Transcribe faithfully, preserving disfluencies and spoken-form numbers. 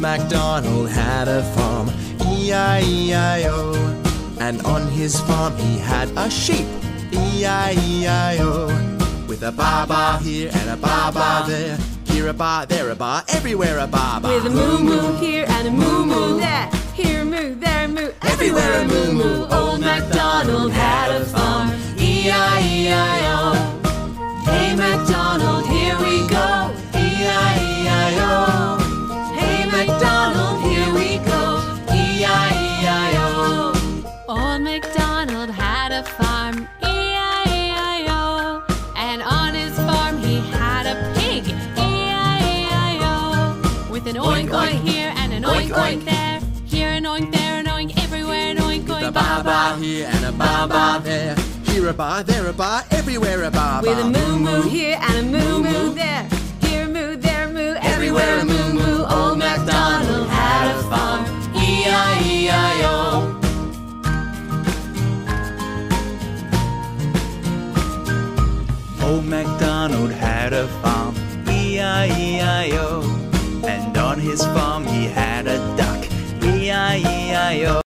MacDonald had a farm, E I E I O. And on his farm he had a sheep, E I E I O. With a ba-ba here and a ba-ba there, here a ba, there a ba, everywhere a ba-ba. With a moo-moo here and a moo-moo there, here a moo, there a moo, everywhere a moo-moo. Old MacDonald had a farm, E I E I O. Hey MacDonald, here we go, E I E I O. Hey MacDonald, here we go, E I E I O. Old MacDonald had a farm, E I E I O. And on his farm he had a pig, E I E I O. With an oink oink here and an oink oink there, here an oink, there an oink, everywhere an oink oink. With a ba-ba here and a ba-ba there, here a ba, there a ba, everywhere a ba-ba. With a moo-moo here and a moo-moo there, here a moo, there a moo, everywhere a moo-moo. Old MacDonald had a farm, E I E I O. Old MacDonald had a farm, E I E I O. And on his farm he had a duck, E I E I O.